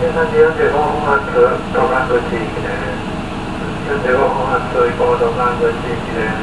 13時45分発、東関東地域です。45分発、以降東関東地域です。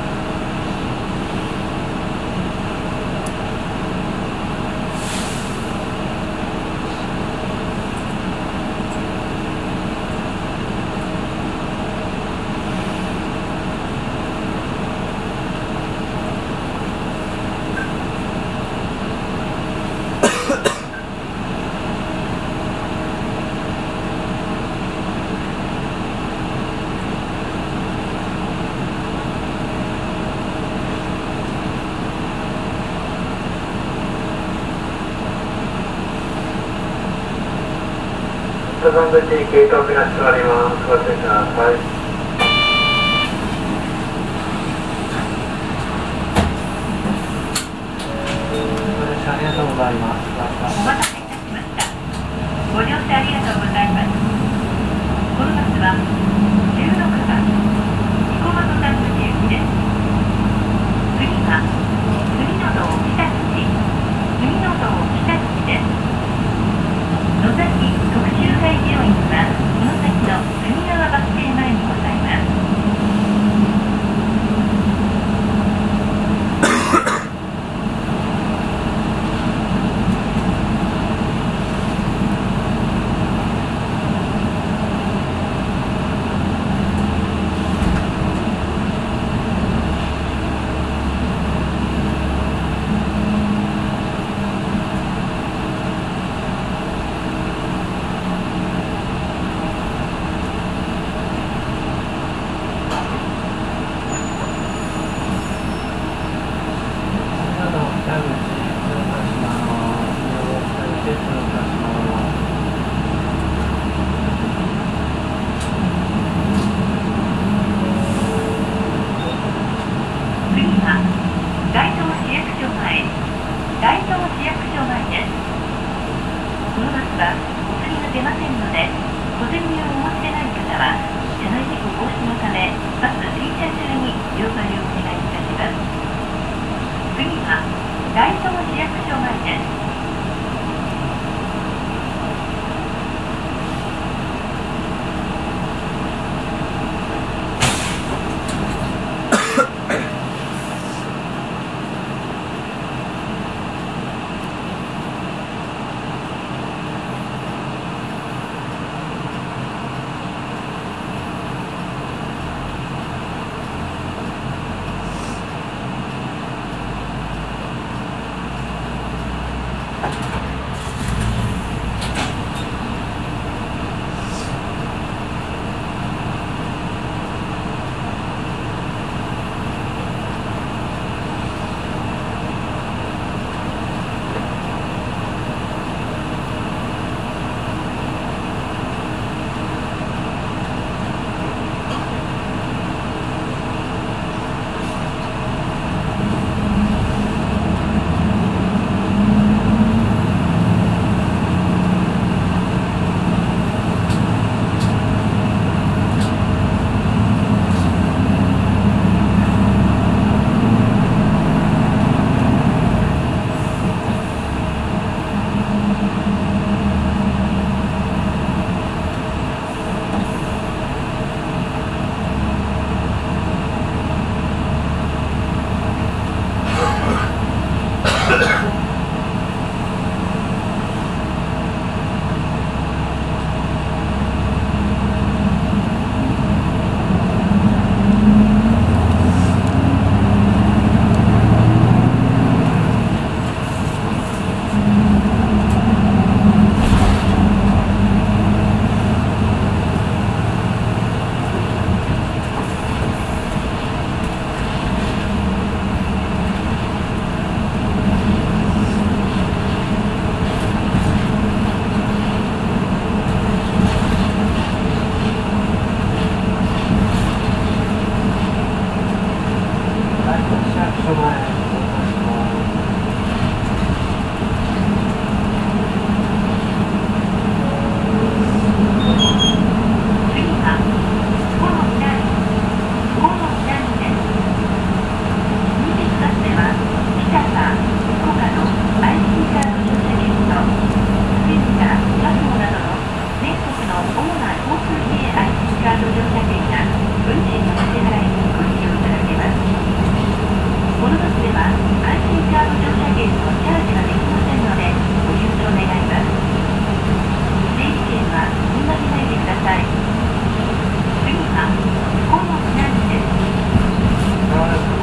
登山口にゲートを目指しております。ご注意ください。 ありがとうございます。 お待たせいたしました。ご乗車ありがとうございます。このバスは16番生駒登山口行きです。次は住の道北口、住の道北口です。野崎特集会病院は野崎の住川バス停前にございます。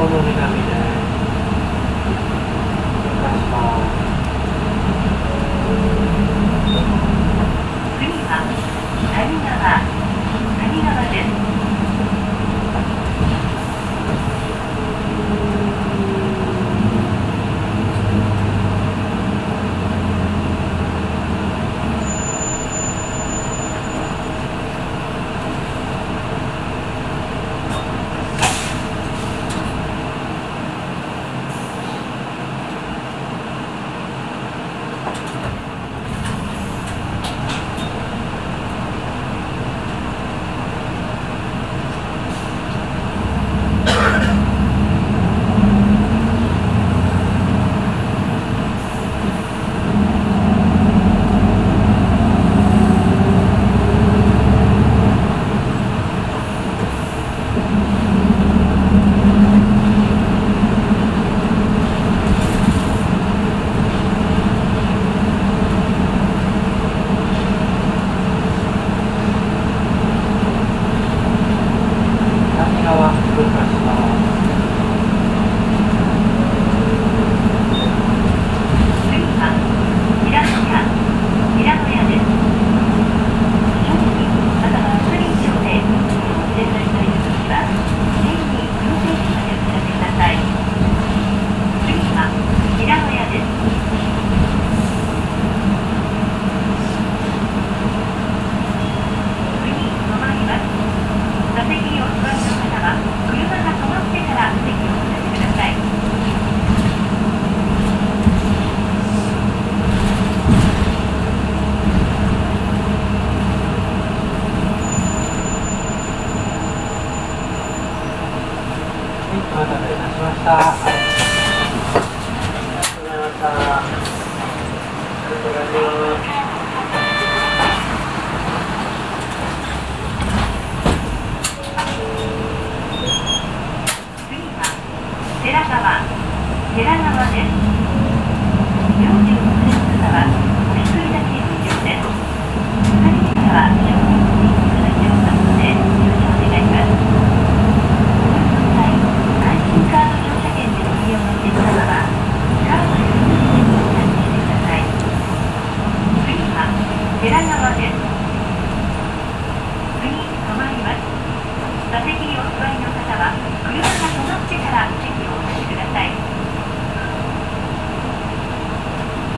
ほど南です。動かします。 次は谷川です。 お待たせいたしました。ありがとうございました。ありがとうございます。 次は寺川です。46年の方はお一人だけ無料です。2人目からは